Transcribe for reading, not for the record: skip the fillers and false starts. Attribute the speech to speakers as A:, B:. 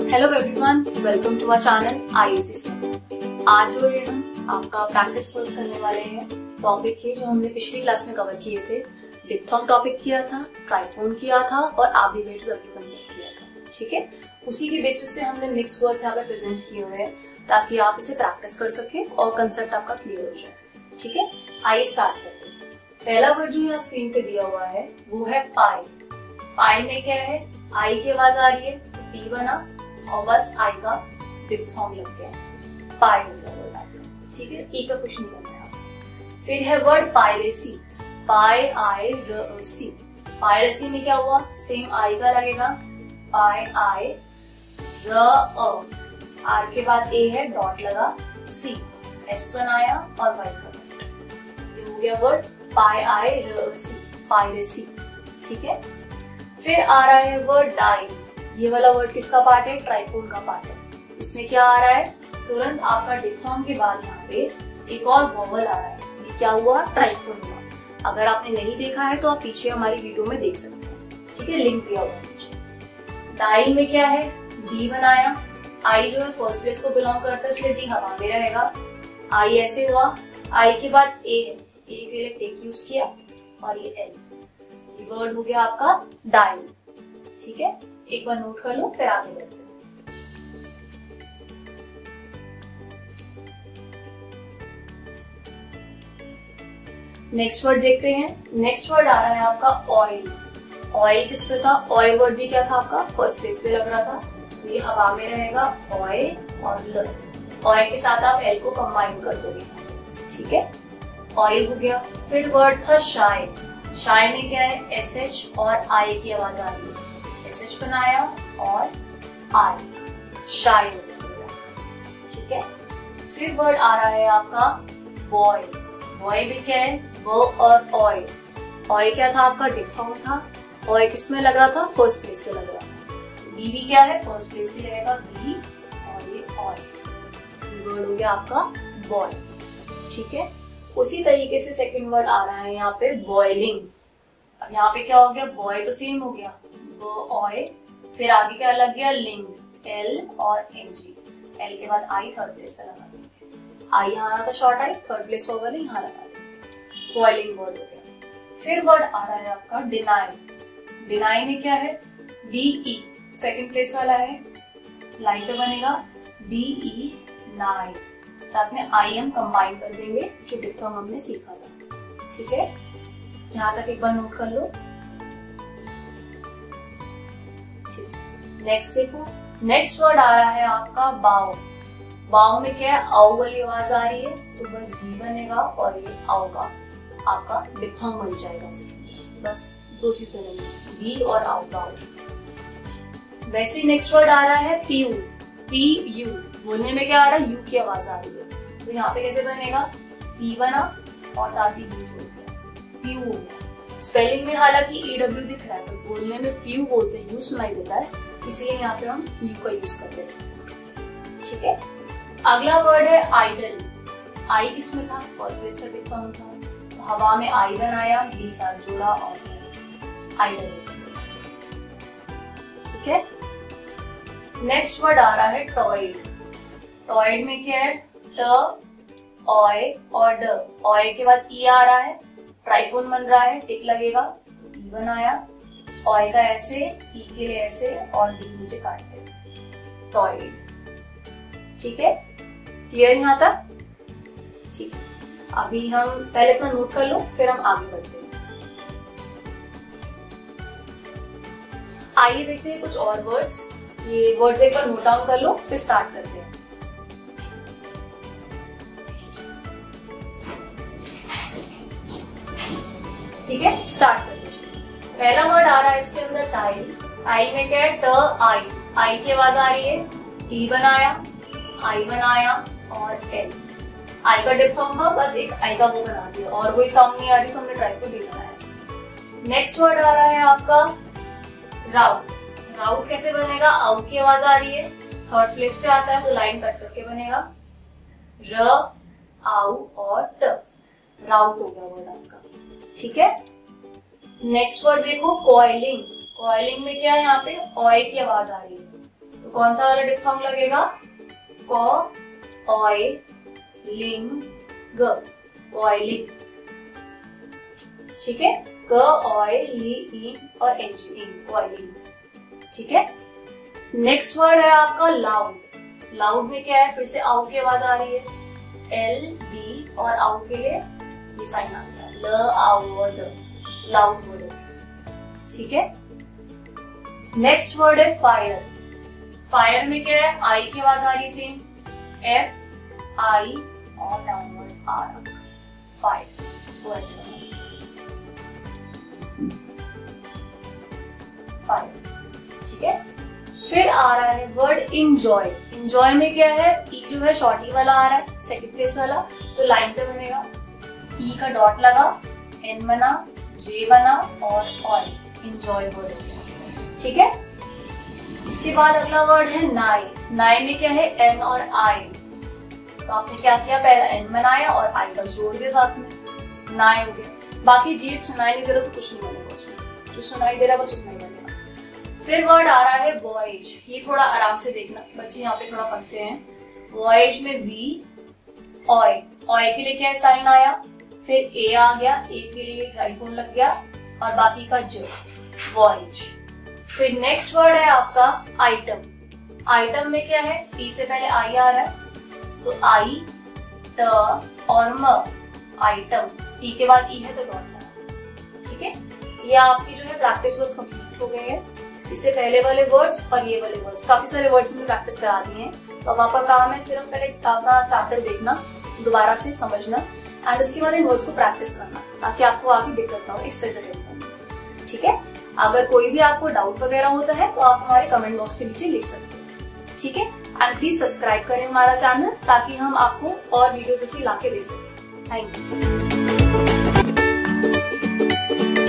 A: Hello everyone, welcome to our channel IAC। आज जो है हम आपका प्रैक्टिस वर्क करने वाले हैं। टॉपिक है जो हमने पिछली क्लास में कवर किए थे। डिप्थोंग टॉपिक किया था, ट्राइफोन किया था और एब्रीविएटेड कंसेप्ट किया था। ठीक है, उसी के बेसिस पे हमने मिक्स वर्ड्स यहाँ पे प्रेजेंट किए हुए हैं ताकि आप इसे प्रैक्टिस कर सके और कंसेप्ट आपका क्लियर हो जाए। ठीक है, आइए स्टार्ट करते हैं। पहला वर्ड जो यहाँ स्क्रीन पे दिया हुआ है वो है पाई। पाई में क्या है, आई की आवाज आ रही है तो पी बना और बस आई का डिप्थोंग लग गया, पाई हो गया वर्ड आपका। ठीक है, ई का कुछ नहीं बना है। फिर है word piracy, P I R C. Piracy में क्या हुआ, सेम आई का लगेगा, पाई आई र आर के बाद ए है, डॉट लगा, सी एस बनाया और वाई का। ये हो गया word pi I R C, piracy. ठीक है, फिर आ रहा है वर्ड डाई। ये वाला वर्ड किसका पार्ट है, ट्राइफोन का पार्ट है। इसमें क्या आ रहा है, तुरंत आपका डिप्थोंग के बाद यहाँ पे एक और वोवल आ रहा है, तो ये क्या हुआ, ट्राइफोन हुआ। अगर आपने नहीं देखा है तो आप पीछे हमारी वीडियो में देख सकते हैं। ठीक है, लिंक दिया हुआ है पीछे। डाई में क्या है, डी बनाया, आई जो है फर्स्ट प्लेस को बिलोंग करता है इसलिए डी हवा में रहेगा। आई ऐसे हुआ, आई के बाद ए है, ए के लिए टेक यूज किया और ये एल, ये वर्ड हो गया आपका डाई। ठीक है, एक बार नोट कर लो फिर आगे बढ़ते हैं। नेक्स्ट वर्ड देखते हैं। नेक्स्ट वर्ड आ रहा है आपका ऑयल। ऑयल किस पे था, ऑयल वर्ड भी क्या था आपका, फर्स्ट प्लेस पे लग रहा था, तो ये हवा में रहेगा, ऑयल और ल। ऑयल के साथ आप एल को कंबाइन कर दोगे। ठीक है, ऑयल हो गया। फिर वर्ड था शाय। शाय में क्या है, एस एच और आई की आवाज आ रही है, एस बनाया और आई, शाय हो गया। ठीक है, फिर वर्ड आ रहा है आपका बॉय। बॉय भी क्या है, वो और ऑय। ऑय क्या था आपका, डिप्थोंग था, ऑय किसमें लग रहा था, फर्स्ट प्लेस पे लग रहा था। बी भी क्या है, फर्स्ट प्लेस पे लगेगा, बी और ये ऑय, वर्ड हो गया आपका बॉय। ठीक है, उसी तरीके से सेकंड वर्ड आ रहा है यहाँ पे बॉइलिंग। अब यहाँ पे क्या हो गया, बॉय तो सेम हो गया, ऑय, फिर आगे क्या लग गया, लिंग, एल और एनजी। एल के बाद आई थर्ड प्लेस पे लगा देंगे, आई यहाँ आना था शॉर्ट आई, थर्ड प्लेस पर वाले यहाँ लगा देंगे, बॉइलिंग वर्ड हो गया। फिर वर्ड आ रहा है आपका डिनाई। डिनाई में क्या है, डी ई सेकंड प्लेस वाला है, लाइन पे बनेगा डी ई नाई, साथ में आई एम कंबाइन कर देंगे जो डिप्थोंग हमने सीखा था। ठीक है, यहाँ तक एक बार नोट कर लो। नेक्स्ट देखो, नेक्स्ट वर्ड आ रहा है आपका बाओ। बाओ में क्या है, आओ वाली आवाज आ रही है तो बस बी बनेगा और ये आओ का आपका डिप्थोंग बन जाएगा। इसके बस दो चीज बनेगी, बी और आओ का। वैसे नेक्स्ट वर्ड आ रहा है पीयू। पी यू, बोलने में क्या आ रहा है, यू की आवाज आ रही है, तो यहाँ पे कैसे बनेगा, पी बना और साथ ही यू जोड़ दिया, पीयू। स्पेलिंग में हालांकि ईडब्ल्यू दिख रहा है तो बोलने में पीयू बोलते हैं, यू सुनाई देता है, इसलिए यहाँ पे हम यू का यूज करते हैं। ठीक है, अगला वर्ड है आइडल। आई किसमें था, फर्स्ट प्लेस का डिप्थोंग था, तो हवा में आई बनाया, डी साथ जोड़ा और आइडल। ठीक है, नेक्स्ट वर्ड आ रहा है टॉयड। टॉयड में क्या है, ट, ऑय और ड। ऑय के बाद ई आ रहा है, ट्राइफोन बन रहा है, टिक लगेगा तो ई बनाया, ऑय का ऐसे, ई के लिए ऐसे और डी नीचे काटते हैं, टॉयड। ठीक है, क्लियर यहाँ तक। ठीक है, अभी हम पहले इतना नोट कर लो फिर हम आगे बढ़ते हैं। आइए देखते हैं कुछ और वर्ड्स। ये वर्ड्स एक बार नोट डाउन कर लो फिर स्टार्ट करते हैं। ठीक है, स्टार्ट करते हैं। पहला वर्ड आ रहा है इसके अंदर टाई। टाई में क्या है, ट आई, आई की आवाज आ रही है, टी बनाया, आई बनाया और एल। आई का डिप्थोंग था, बस एक आई का वो बना दिया और कोई साउंड नहीं आ रही तो हमने ट्राइफोन डी बनाया इसमें। नेक्स्ट वर्ड आ रहा है आपका राउट। राउट कैसे बनेगा, आउ की आवाज आ रही है, थर्ड प्लेस पे आता है तो लाइन कट करके बनेगा, र आउ और ट, राउट हो गया वर्ड आपका। ठीक है, नेक्स्ट वर्ड देखो कॉइलिंग। कॉइलिंग में क्या है, यहाँ पे ऑय की आवाज आ रही है, तो कौन सा वाला डिप्थोंग लगेगा? क, ऑय, लिंग, ग, कॉइलिंग। ठीक है, क, ऑय, ली, इन और एंजी, इन, कॉइलिंग। ठीक है। नेक्स्ट वर्ड है आपका लाउड। लाउड में क्या है? फिर से आउ की आवाज आ रही है, एल, डी, और आउ के लिए ये साइन आ गया, ल, आउ और ड, लाउड वर्ड। ठीक है। नेक्स्ट वर्ड है फायर। फायर में क्या है? आई की आवाज आ रही है, सेम, एफ, आई और डाउनवर्ड आर, फायर। इसको ऐसे करना, फायर। ठीक है। फिर आ रहा है वर्ड इंजॉय। इंजॉय में क्या है? ई जो है शॉर्ट ई वाला आ रहा है, सेकंड प्लेस वाला, तो लाइन पे बनेगा, ई का डॉट लगा, एन बना, जे बना और ऑय, इंजॉय वर्ड। ठीक है। इसके बाद अगला वर्ड है नाई। नाई में क्या है? एन और आई। तो आपने क्या किया? पहले एन बनाया और आई का जोड़ दिया साथ में, नाई हो गया। बाकी जी सुनाई नहीं दे रहा तो कुछ नहीं बनेगा उसमें, जो सुनाई दे रहा है बस उतना ही बनेगा। फिर वर्ड आ रहा है वॉयज। ये थोड़ा आराम से देखना, बच्चे यहाँ पे थोड़ा फंसते हैं। वॉयज में वी, ऑय, ऑय के लिए क्या साइन आया, फिर ए आ गया, ए के लिए ट्राइफोन लग गया और बाकी का ज, वॉयज। फिर नेक्स्ट वर्ड है आपका आइटम। आइटम में क्या है? टी से पहले आई आ रहा है, तो आई, ट और म, आइटम। टी के बाद ई है तो डॉट लगा। ठीक है। ये आपकी जो है प्रैक्टिस वर्ड्स कंप्लीट हो गए हैं। इससे पहले वाले वर्ड्स और ये वाले वर्ड्स, काफी सारे वर्ड्स में प्रैक्टिस करा दिए हैं। तो अब आपका काम है सिर्फ पहले अपना चैप्टर देखना, दोबारा से समझना एंड उसके बाद इन वर्ड्स को प्रैक्टिस करना, ताकि आपको आगे दिक्कत ना हो एक्सरसाइज अटेंड करने। ठीक है। अगर कोई भी आपको डाउट वगैरह होता है तो आप हमारे कमेंट बॉक्स के नीचे लिख सकते हैं। ठीक है। एंड प्लीज सब्सक्राइब करें हमारा चैनल, ताकि हम आपको और वीडियोस ऐसी लाके दे सकें। Thank you.